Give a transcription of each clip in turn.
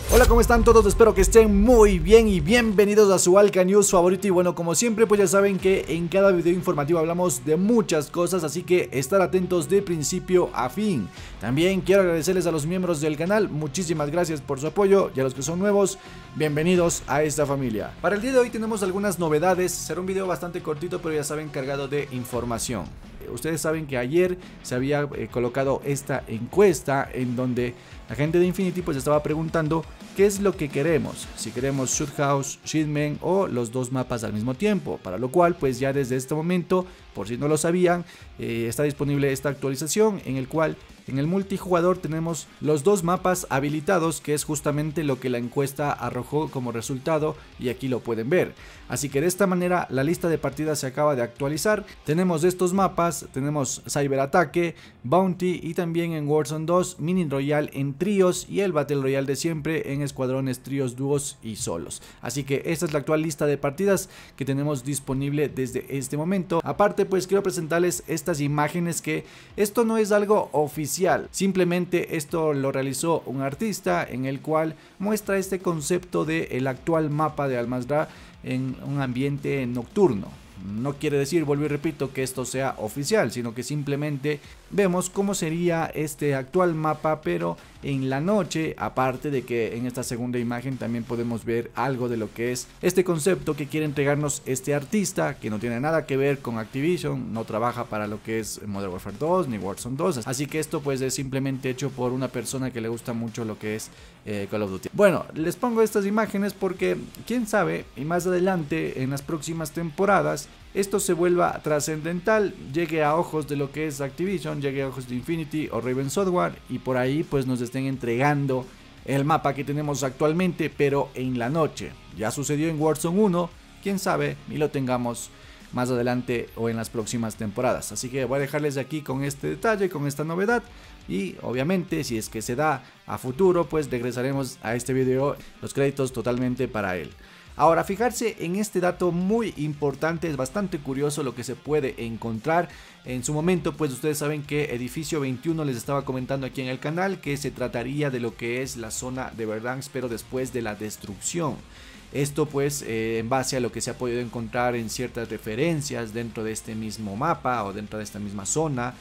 Hola, ¿cómo están todos? Espero que estén muy bien y bienvenidos a su Alca News favorito. Y bueno, como siempre, pues ya saben que en cada video informativo hablamos de muchas cosas, así que estar atentos de principio a fin. También quiero agradecerles a los miembros del canal, muchísimas gracias por su apoyo, y a los que son nuevos, bienvenidos a esta familia. Para el día de hoy tenemos algunas novedades, será un video bastante cortito, pero ya saben, cargado de información. Ustedes saben que ayer se había colocado esta encuesta en donde la gente de Infinity pues estaba preguntando qué es lo que queremos, si queremos Shoot House, Shipment o los dos mapas al mismo tiempo, para lo cual pues ya desde este momento, por si no lo sabían, está disponible esta actualización en el cual en el multijugador tenemos los dos mapas habilitados, que es justamente lo que la encuesta arrojó como resultado, y aquí lo pueden ver. Así que de esta manera la lista de partidas se acaba de actualizar. Tenemos estos mapas, tenemos Cyberataque, Bounty y también en Warzone 2 Mini Royale en tríos y el Battle Royale de siempre en escuadrones, tríos, dúos y solos. Así que esta es la actual lista de partidas que tenemos disponible desde este momento. Aparte pues quiero presentarles estas imágenes, que esto no es algo oficial. Simplemente esto lo realizó un artista en el cual muestra este concepto del actual mapa de Al-Mazrah en un ambiente nocturno. No quiere decir, vuelvo y repito, que esto sea oficial, sino que simplemente vemos cómo sería este actual mapa, pero en la noche. Aparte de que en esta segunda imagen también podemos ver algo de lo que es este concepto que quiere entregarnos este artista, que no tiene nada que ver con Activision, no trabaja para lo que es Modern Warfare 2 ni Warzone 2, así que esto pues es simplemente hecho por una persona que le gusta mucho lo que es Call of Duty. Bueno, les pongo estas imágenes porque quién sabe, y más adelante en las próximas temporadas esto se vuelva trascendental, llegue a ojos de lo que es Activision, llegue a ojos de Infinity o Raven Software, y por ahí pues nos estén entregando el mapa que tenemos actualmente, pero en la noche. Ya sucedió en Warzone 1, quién sabe, y lo tengamos más adelante o en las próximas temporadas. Así que voy a dejarles de aquí con este detalle, con esta novedad, y obviamente si es que se da a futuro pues regresaremos a este video, los créditos totalmente para él. Ahora, fijarse en este dato muy importante, es bastante curioso lo que se puede encontrar. En su momento pues ustedes saben que Edificio 21 les estaba comentando aquí en el canal que se trataría de lo que es la zona de Verdansk, pero después de la destrucción. Esto pues en base a lo que se ha podido encontrar en ciertas referencias dentro de este mismo mapa o dentro de esta misma zona,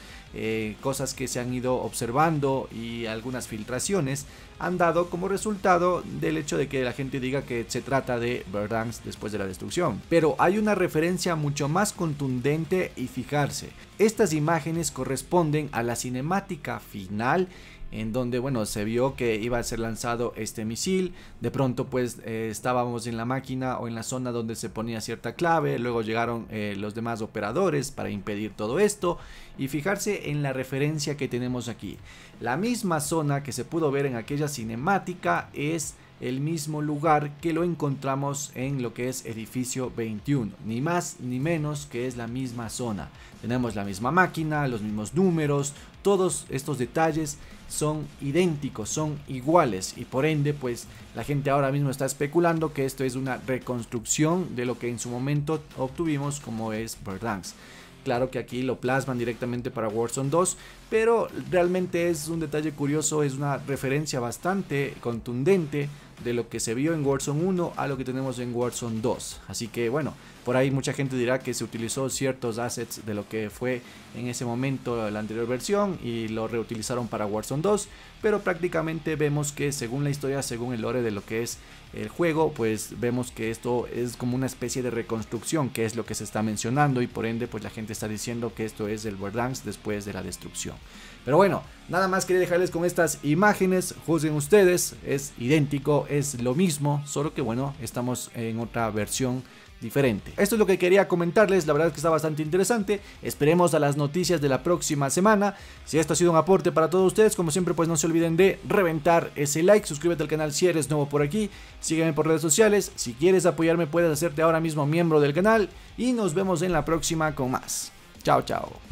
cosas que se han ido observando y algunas filtraciones han dado como resultado del hecho de que la gente diga que se trata de Verdansk después de la destrucción. Pero hay una referencia mucho más contundente, y fijarse, estas imágenes corresponden a la cinemática final, en donde bueno, se vio que iba a ser lanzado este misil. De pronto pues estábamos en la máquina o en la zona donde se ponía cierta clave, luego llegaron los demás operadores para impedir todo esto, y fijarse en la referencia que tenemos aquí. La misma zona que se pudo ver en aquella cinemática es el mismo lugar que lo encontramos en lo que es Edificio 21, ni más ni menos que es la misma zona. Tenemos la misma máquina, los mismos números, todos estos detalles son idénticos, son iguales, y por ende pues la gente ahora mismo está especulando que esto es una reconstrucción de lo que en su momento obtuvimos como es Verdansk. Claro que aquí lo plasman directamente para Warzone 2, pero realmente es un detalle curioso, es una referencia bastante contundente de lo que se vio en Warzone 1 a lo que tenemos en Warzone 2. Así que bueno, por ahí mucha gente dirá que se utilizó ciertos assets de lo que fue en ese momento la anterior versión y lo reutilizaron para Warzone 2, pero prácticamente vemos que según la historia, según el lore de lo que es el juego, pues vemos que esto es como una especie de reconstrucción, que es lo que se está mencionando, y por ende pues la gente está diciendo que esto es el Verdansk después de la destrucción. Pero bueno, nada más quería dejarles con estas imágenes, juzguen ustedes, es idéntico, es lo mismo, solo que bueno, estamos en otra versión diferente. Esto es lo que quería comentarles, la verdad es que está bastante interesante. Esperemos a las noticias de la próxima semana. Si esto ha sido un aporte para todos ustedes, como siempre pues no se olviden de reventar ese like, suscríbete al canal si eres nuevo por aquí, sígueme por redes sociales, si quieres apoyarme puedes hacerte ahora mismo miembro del canal, y nos vemos en la próxima con más. Chao, chao.